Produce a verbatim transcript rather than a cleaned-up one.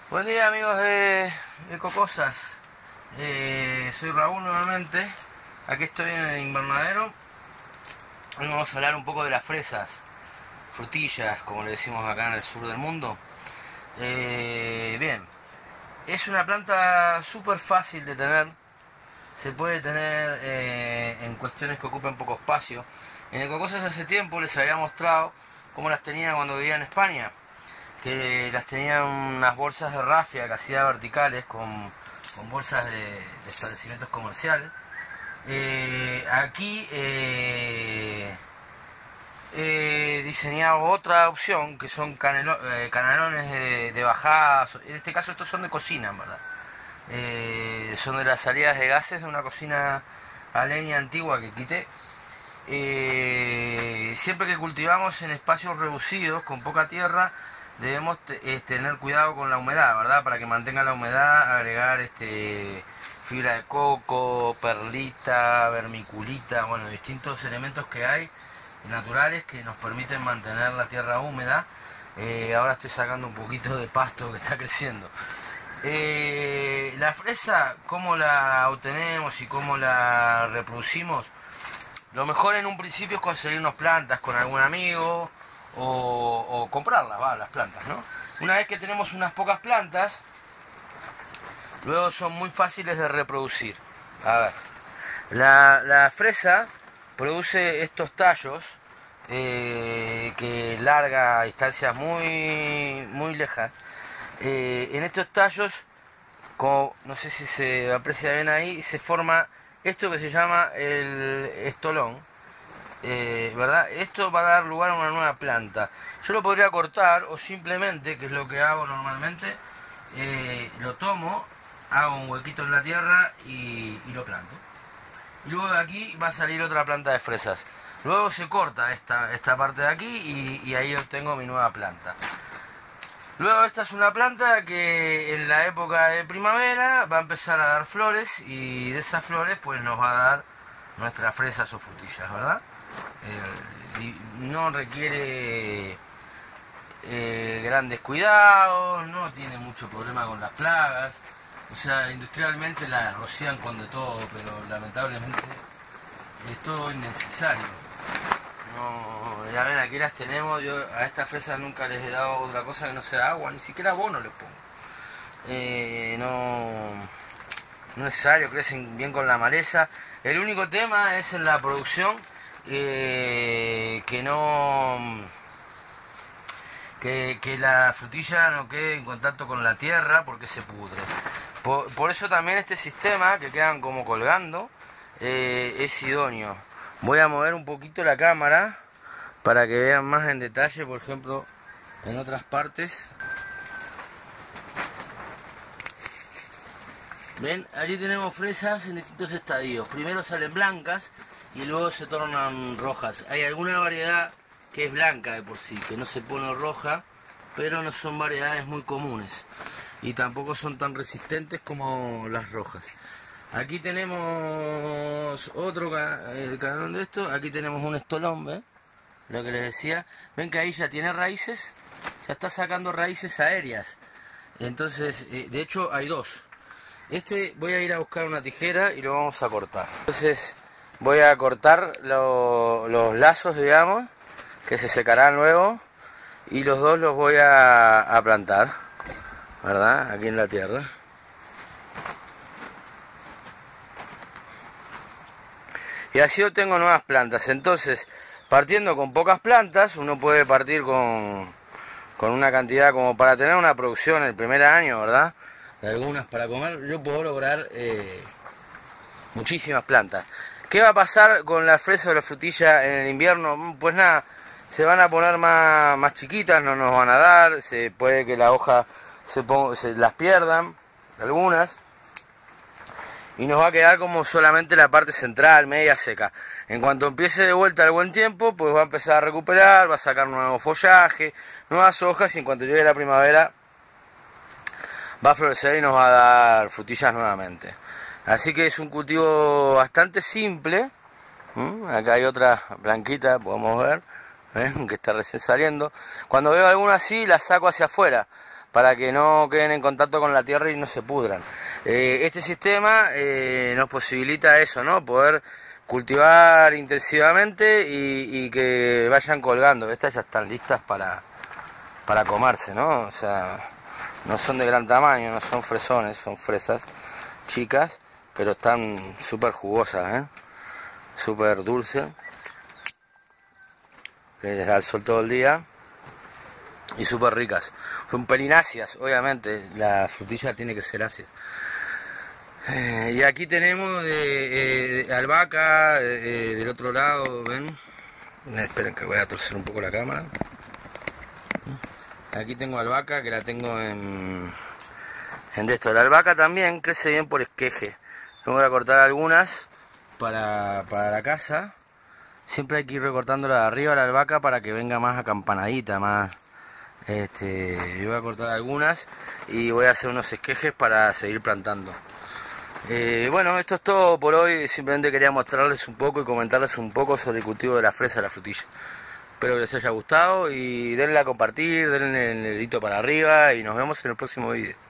Buen día amigos de Ecocosas, eh, soy Raúl nuevamente, aquí estoy en el invernadero. Hoy vamos a hablar un poco de las fresas, frutillas, como le decimos acá en el sur del mundo. Eh, bien, es una planta súper fácil de tener, se puede tener eh, en cuestiones que ocupen poco espacio. En Ecocosas hace tiempo les había mostrado cómo las tenía cuando vivía en España, que las tenían unas bolsas de rafia que hacía verticales con, con bolsas de, de establecimientos comerciales. Eh, aquí eh, he diseñado otra opción que son canelo, eh, canelones de, de bajada. En este caso estos son de cocina, en verdad. Eh, son de las salidas de gases de una cocina a leña antigua que quité. Eh, siempre que cultivamos en espacios reducidos, con poca tierra, debemos eh, tener cuidado con la humedad, ¿verdad? Para que mantenga la humedad, agregar este fibra de coco, perlita, vermiculita, bueno, distintos elementos que hay naturales que nos permiten mantener la tierra húmeda. Eh, ahora estoy sacando un poquito de pasto que está creciendo. Eh, la fresa, ¿cómo la obtenemos y cómo la reproducimos? Lo mejor en un principio es conseguirnos plantas con algún amigo o, o comprarlas, va, las plantas, ¿no? Una vez que tenemos unas pocas plantas, luego son muy fáciles de reproducir. A ver, la, la fresa produce estos tallos eh, que larga distancias muy, muy lejas. Eh, en estos tallos, como no sé si se aprecia bien ahí, se forma esto que se llama el estolón, eh, ¿verdad? Esto va a dar lugar a una nueva planta. Yo lo podría cortar o simplemente, que es lo que hago normalmente, eh, lo tomo, hago un huequito en la tierra y, y lo planto. Y luego de aquí va a salir otra planta de fresas. Luego se corta esta, esta parte de aquí y, y ahí obtengo mi nueva planta. Luego esta es una planta que en la época de primavera va a empezar a dar flores y de esas flores pues nos va a dar nuestras fresas o frutillas, ¿verdad? Eh, no requiere eh, grandes cuidados, no tiene mucho problema con las plagas. O sea, industrialmente la rocían con de todo, pero lamentablemente es todo innecesario. No, ya ven, aquí las tenemos. Yo a estas fresas nunca les he dado otra cosa que no sea agua, ni siquiera abono les pongo. Eh, no, no es necesario, crecen bien con la maleza. El único tema es en la producción, eh, que no que, que la frutilla no quede en contacto con la tierra porque se pudre. Por, por eso también este sistema que quedan como colgando eh, es idóneo. Voy a mover un poquito la cámara para que vean más en detalle, por ejemplo, en otras partes. Ven, allí tenemos fresas en distintos estadios. Primero salen blancas y luego se tornan rojas. Hay alguna variedad que es blanca de por sí, que no se pone roja, pero no son variedades muy comunes y tampoco son tan resistentes como las rojas. Aquí tenemos otro canón de esto, aquí tenemos un estolón, ¿ven? Lo que les decía, ven que ahí ya tiene raíces, ya está sacando raíces aéreas. Entonces, eh, de hecho hay dos. Este voy a ir a buscar una tijera y lo vamos a cortar. Entonces voy a cortar lo, los lazos, digamos, que se secarán luego, y los dos los voy a, a plantar, ¿verdad? Aquí en la tierra. Y así obtengo nuevas plantas. Entonces, partiendo con pocas plantas, uno puede partir con, con una cantidad como para tener una producción el primer año, ¿verdad? De algunas para comer, yo puedo lograr eh, muchísimas plantas. ¿Qué va a pasar con la fresa o la frutilla en el invierno? Pues nada, se van a poner más, más chiquitas, no nos van a dar, se puede que la hoja se, ponga, se las pierdan, algunas. Y nos va a quedar como solamente la parte central, media seca. En cuanto empiece de vuelta el buen tiempo, pues va a empezar a recuperar, va a sacar nuevo follaje, nuevas hojas, y en cuanto llegue la primavera va a florecer y nos va a dar frutillas nuevamente. Así que es un cultivo bastante simple. ¿Mm? Acá hay otra blanquita, podemos ver, ¿ven? Que está recién saliendo. Cuando veo alguna así, la saco hacia afuera, para que no queden en contacto con la tierra y no se pudran. Eh, este sistema eh, nos posibilita eso, ¿no? Poder cultivar intensivamente y, y que vayan colgando. Estas ya están listas para, para comerse, ¿no? O sea, no son de gran tamaño, no son fresones, son fresas chicas, pero están súper jugosas, ¿eh? Súper dulces, que les da el sol todo el día, y súper ricas. Son pelín ácidas, obviamente, la frutilla tiene que ser ácida. Eh, y aquí tenemos de, eh, albahaca, eh, del otro lado, ¿ven? Eh, esperen que voy a torcer un poco la cámara. Aquí tengo albahaca, que la tengo en, en de esto. La albahaca también crece bien por esqueje. Me voy a cortar algunas para, para la casa. Siempre hay que ir recortándola de arriba la albahaca para que venga más acampanadita, más... Este, yo voy a cortar algunas y voy a hacer unos esquejes para seguir plantando. Eh, bueno, esto es todo por hoy. Simplemente quería mostrarles un poco y comentarles un poco sobre el cultivo de la fresa y la frutilla. Espero que les haya gustado y denle a compartir, denle el dedito para arriba y nos vemos en el próximo vídeo.